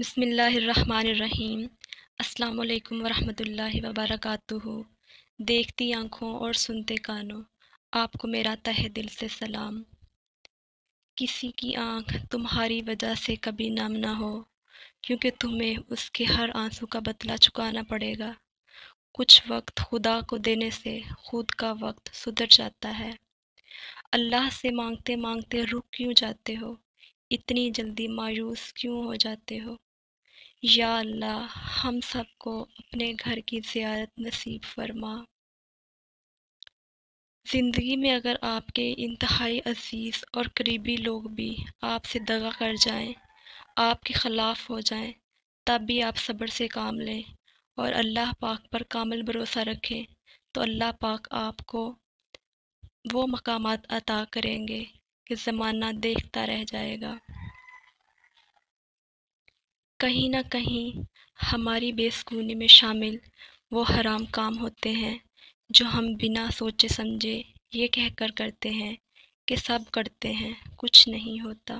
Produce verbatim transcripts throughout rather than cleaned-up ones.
بسم اللہ الرحمن الرحیم۔ السلام علیکم ورحمۃ اللہ وبرکاتہ۔ دیکھتی آنکھوں اور سنتے کانوں، آپ کو میرا تہہ دل سے سلام۔ کسی کی آنکھ تمہاری وجہ سے کبھی نم نہ ہو، کیونکہ تمہیں اس کے ہر آنسو کا بدلہ چکانا پڑے گا۔ کچھ وقت خدا کو دینے سے خود کا وقت سدھر جاتا ہے۔ اللہ سے مانگتے مانگتے رک کیوں جاتے ہو؟ اتنی جلدی مایوس کیوں ہو جاتے ہو؟ یا اللہ، ہم سب کو اپنے گھر کی زیارت نصیب فرما۔ زندگی میں اگر آپ کے انتہائی عزیز اور قریبی لوگ بھی آپ سے دغا کر جائیں، آپ کے خلاف ہو جائیں، تب بھی آپ صبر سے کام لیں اور اللہ پاک پر کامل بھروسہ رکھیں، تو اللہ پاک آپ کو وہ مقامات عطا کریں گے کہ زمانہ دیکھتا رہ جائے گا۔ کہیں نہ کہیں ہماری بے سکونی میں شامل وہ حرام کام ہوتے ہیں جو ہم بنا سوچے سمجھے یہ کہہ کر کرتے ہیں کہ سب کرتے ہیں، کچھ نہیں ہوتا۔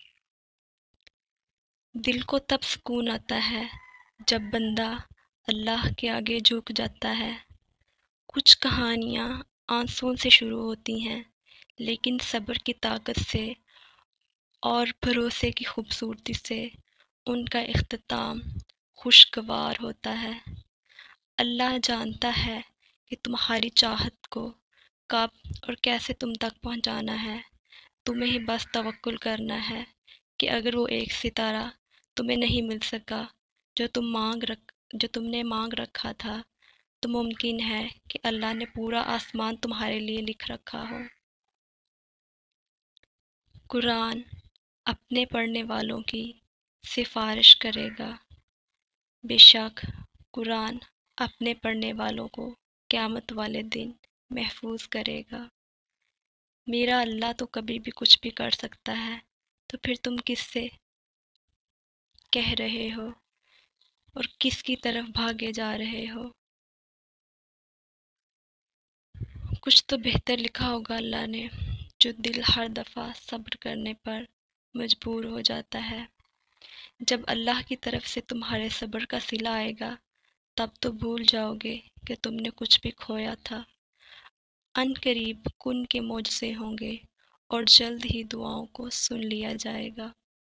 دل کو تب سکون آتا ہے جب بندہ اللہ کے آگے جھک جاتا ہے۔ کچھ کہانیاں آنسوؤں سے شروع ہوتی ہیں، لیکن صبر کی طاقت سے اور بھروسے کی خوبصورتی سے ان کا اختتام خوشگوار ہوتا ہے۔ اللہ جانتا ہے کہ تمہاری چاہت کو کب اور کیسے تم تک پہنچانا ہے۔ تمہیں بس توکل کرنا ہے کہ اگر وہ ایک ستارہ تمہیں نہیں مل سکا جو تم مانگ رکھ جو تم نے مانگ رکھا تھا، تو ممکن ہے کہ اللہ نے پورا آسمان تمہارے لیے لکھ رکھا ہو۔ قرآن اپنے پڑھنے والوں کی سفارش کرے گا۔ بے شک قرآن اپنے پڑھنے والوں کو قیامت والے دن محفوظ کرے گا۔ میرا اللہ تو کبھی بھی کچھ بھی کر سکتا ہے، تو پھر تم کس سے کہہ رہے ہو اور کس کی طرف بھاگے جا رہے ہو؟ کچھ تو بہتر لکھا ہوگا اللہ نے، جو دل ہر دفعہ صبر کرنے پر مجبور ہو جاتا ہے۔ جب اللہ کی طرف سے تمہارے صبر کا صلہ آئے گا، تب تو بھول جاؤ گے کہ تم نے کچھ بھی کھویا تھا۔ ان قریب کن کے معجزے ہوں گے اور جلد ہی دعاؤں کو سن لیا جائے گا۔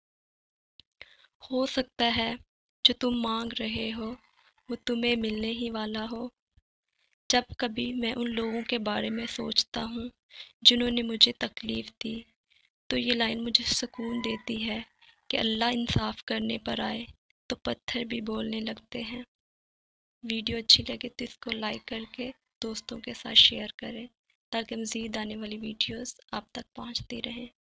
ہو سکتا ہے جو تم مانگ رہے ہو وہ تمہیں ملنے ہی والا ہو۔ جب کبھی میں ان لوگوں کے بارے میں سوچتا ہوں جنہوں نے مجھے تکلیف دی، تو یہ لائن مجھے سکون دیتی ہے کہ اللہ انصاف کرنے پر آئے تو پتھر بھی بولنے لگتے ہیں۔ ویڈیو اچھی لگے تو اس کو لائک کر کے دوستوں کے ساتھ شیئر کریں تاکہ مزید آنے والی ویڈیوز آپ تک پہنچتی رہیں۔